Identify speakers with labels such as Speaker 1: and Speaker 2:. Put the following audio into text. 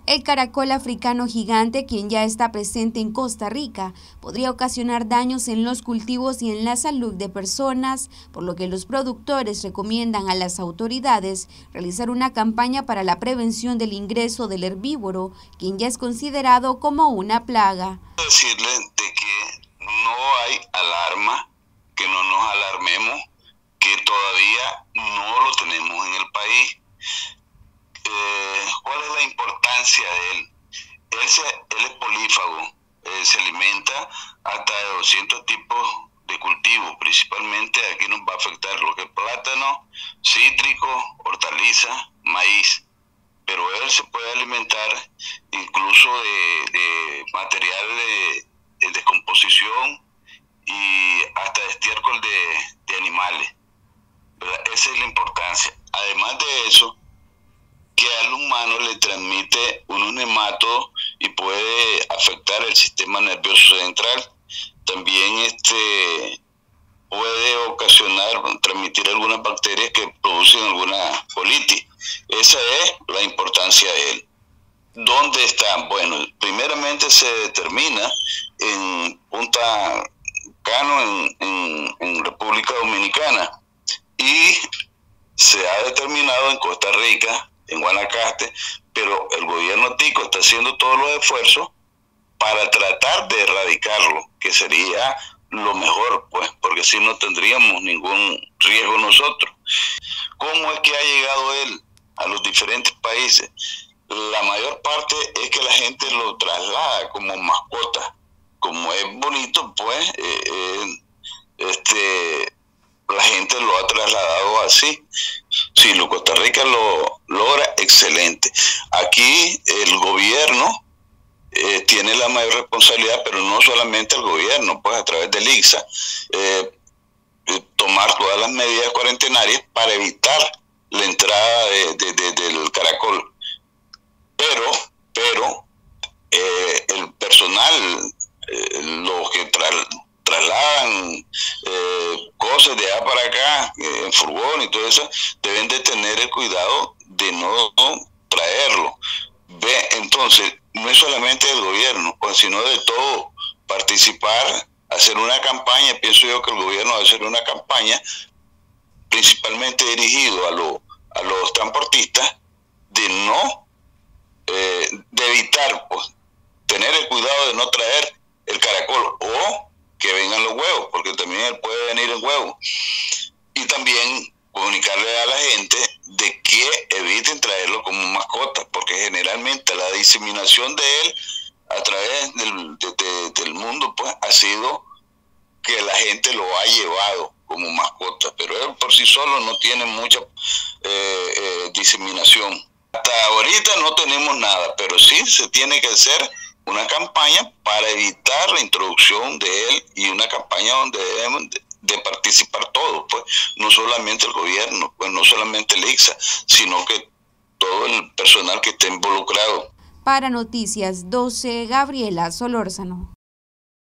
Speaker 1: El caracol africano gigante, quien ya está presente en Costa Rica, podría ocasionar daños en los cultivos y en la salud de personas, por lo que los productores recomiendan a las autoridades realizar una campaña para la prevención del ingreso del herbívoro, quien ya es considerado como una plaga.
Speaker 2: Decirle de que no hay alarma, que no nos alarmemos, que todavía no lo tenemos en el país. ¿Cuál es la importancia de él? Él es polífago, se alimenta hasta de 200 tipos de cultivos, principalmente aquí nos va a afectar lo que es plátano, cítrico, hortaliza, maíz, pero él se puede alimentar incluso de material de descomposición y hasta de estiércol de animales, ¿verdad? Esa es la importancia. Además de eso, que al humano le transmite unos nematodos y puede afectar el sistema nervioso central. También puede ocasionar, transmitir algunas bacterias que producen alguna colitis. Esa es la importancia de él. ¿Dónde está? Bueno, primeramente se determina en Punta Cano, en República Dominicana, y se ha determinado en Costa Rica, en Guanacaste, pero el gobierno tico está haciendo todos los esfuerzos para tratar de erradicarlo, que sería lo mejor, pues, porque así no tendríamos ningún riesgo nosotros. ¿Cómo es que ha llegado él a los diferentes países? La mayor parte es que la gente lo traslada como mascota. Como es bonito, pues, la gente lo ha trasladado así. Si lo Costa Rica lo logra, excelente. Aquí el gobierno tiene la mayor responsabilidad, pero no solamente el gobierno, pues a través del ICSA, tomar todas las medidas cuarentenarias para evitar la entrada del caracol. Pero el personal, los que trasladan cosas de allá para acá, en furgón y todo eso, deben de tener el cuidado de no traerlo. Entonces, no es solamente del gobierno, pues, sino de todo, participar, hacer una campaña. Pienso yo que el gobierno va a hacer una campaña principalmente dirigido a los transportistas de evitar, pues, tener el cuidado de no traer el caracol o que vengan los huevos, porque también él puede venir en huevo. Y también comunicarle a la gente de que eviten traerlo como mascota, porque generalmente la diseminación de él a través del mundo, pues, ha sido que la gente lo ha llevado como mascota, pero él por sí solo no tiene mucha diseminación. Hasta ahorita no tenemos nada, pero sí se tiene que hacer una campaña para evitar la introducción de él, y una campaña donde debemos de participar todos, pues, no solamente el gobierno, pues no solamente el ICSA, sino que todo el personal que esté involucrado.
Speaker 1: Para Noticias 12, Gabriela Solórzano.